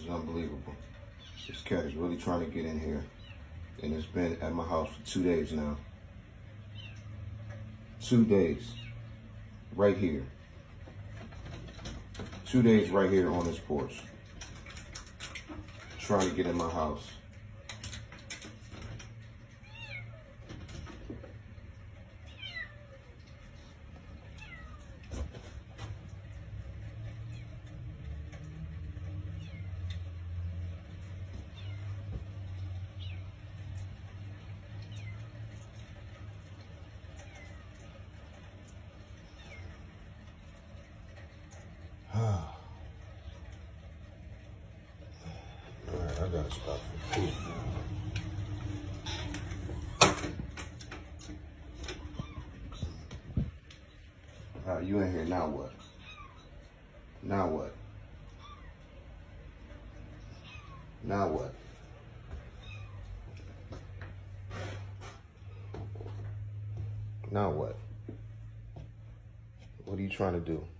unbelievable. This cat is really trying to get in here. And it's been at my house for 2 days now. 2 days. Right here. 2 days right here on this porch. Trying to get in my house. Alright, I got a spot for poop now. Alright, you in here, now what? Now what? Now what? Now what? What are you trying to do?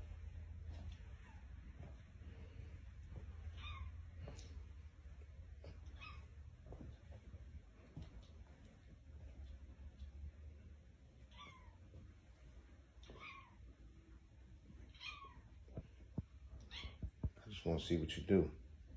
I just want to see what you do.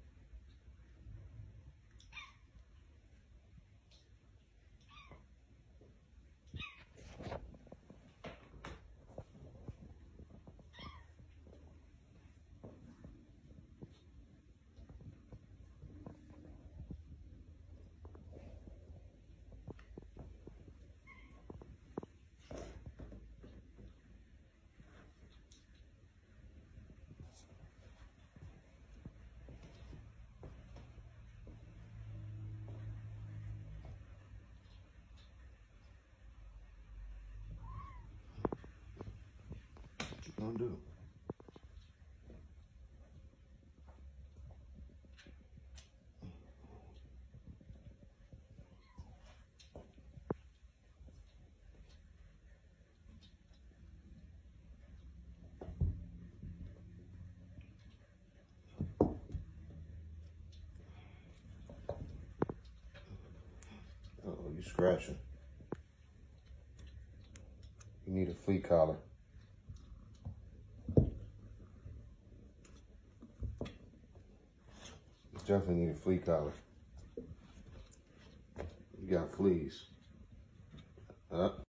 What you gonna do? Uh-oh, you scratching. You need a flea collar. You definitely need a flea collar. You got fleas.